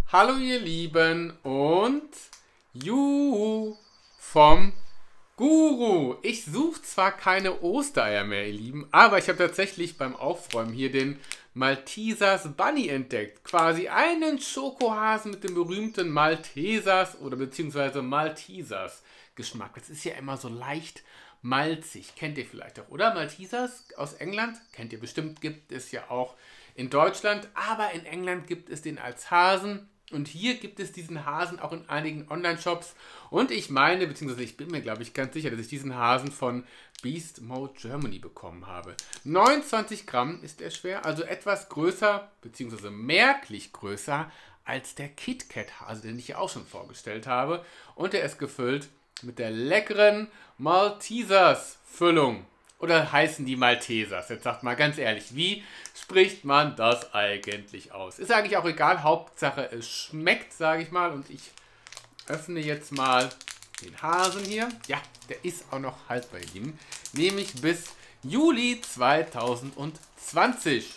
Hallo ihr Lieben und Juhu vom Guru. Ich suche zwar keine Ostereier mehr, ihr Lieben, aber ich habe tatsächlich beim Aufräumen hier den Maltesers Bunny entdeckt. Quasi einen Schokohasen mit dem berühmten Maltesers oder beziehungsweise Maltesers Geschmack. Das ist ja immer so leicht malzig. Kennt ihr vielleicht auch, oder? Maltesers aus England? Kennt ihr bestimmt, gibt es ja auch in Deutschland. Aber in England gibt es den als Hasen. Und hier gibt es diesen Hasen auch in einigen Online-Shops. Und ich meine, beziehungsweise ich bin mir, glaube ich, ganz sicher, dass ich diesen Hasen von Beast Mode Germany bekommen habe. 29 Gramm ist er schwer, also etwas größer, beziehungsweise merklich größer als der KitKat-Hase, den ich ja auch schon vorgestellt habe. Und er ist gefüllt mit der leckeren Maltesers-Füllung. Oder heißen die Maltesers? Jetzt sagt mal ganz ehrlich, wie spricht man das eigentlich aus? Ist eigentlich auch egal, Hauptsache es schmeckt, sage ich mal. Und ich öffne jetzt mal den Hasen hier. Ja, der ist auch noch haltbar, ihr Lieben. Nämlich bis Juli 2020.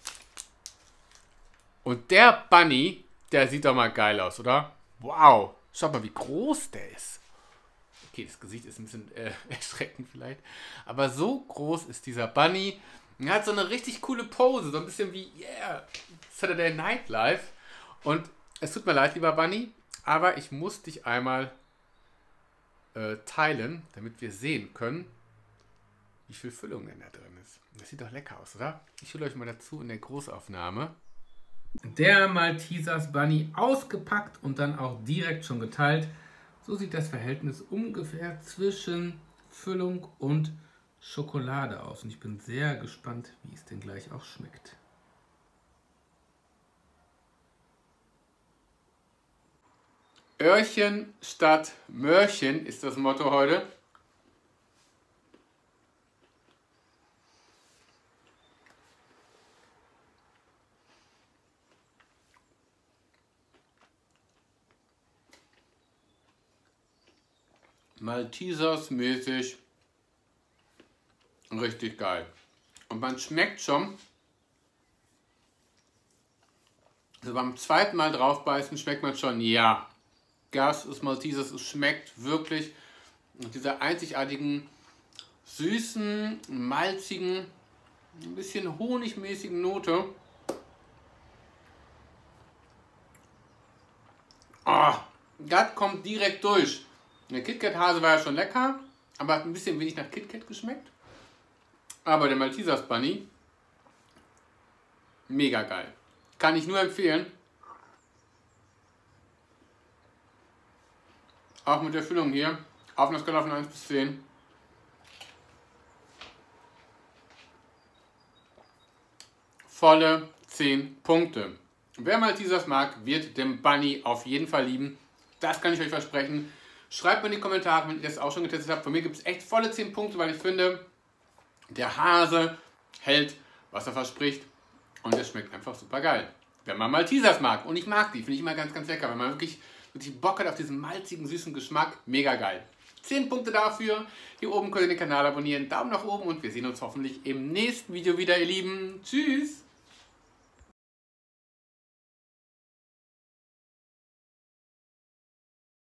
Und der Bunny, der sieht doch mal geil aus, oder? Wow, schaut mal, wie groß der ist. Okay, das Gesicht ist ein bisschen erschreckend vielleicht. Aber so groß ist dieser Bunny. Er hat so eine richtig coole Pose. So ein bisschen wie, yeah, Saturday Night Live. Und es tut mir leid, lieber Bunny. Aber ich muss dich einmal teilen, damit wir sehen können, wie viel Füllung denn da drin ist. Das sieht doch lecker aus, oder? Ich hole euch mal dazu in der Großaufnahme. Der Maltesers Bunny ausgepackt und dann auch direkt schon geteilt. So sieht das Verhältnis ungefähr zwischen Füllung und Schokolade aus. Und ich bin sehr gespannt, wie es denn gleich auch schmeckt. Öhrchen statt Möhrchen ist das Motto heute. Maltesers mäßig richtig geil. Und man schmeckt schon, also beim zweiten Mal draufbeißen schmeckt man schon, ja, das ist Maltesers, es schmeckt wirklich mit dieser einzigartigen, süßen, malzigen, ein bisschen honigmäßigen Note. Oh, das kommt direkt durch. Der KitKat-Hase war ja schon lecker, aber hat ein bisschen wenig nach KitKat geschmeckt. Aber der Maltesers Bunny, mega geil. Kann ich nur empfehlen. Auch mit der Füllung hier. Auf einer Skala von 1 bis 10. Volle 10 Punkte. Wer Maltesers mag, wird den Bunny auf jeden Fall lieben. Das kann ich euch versprechen. Schreibt mir in die Kommentare, wenn ihr das auch schon getestet habt. Von mir gibt es echt volle 10 Punkte, weil ich finde, der Hase hält, was er verspricht. Und es schmeckt einfach super geil. Wenn man Maltesers mag. Und ich mag die, finde ich immer ganz, ganz lecker. Wenn man wirklich Bock hat auf diesen malzigen, süßen Geschmack. Mega geil. 10 Punkte dafür. Hier oben könnt ihr den Kanal abonnieren. Daumen nach oben und wir sehen uns hoffentlich im nächsten Video wieder, ihr Lieben. Tschüss!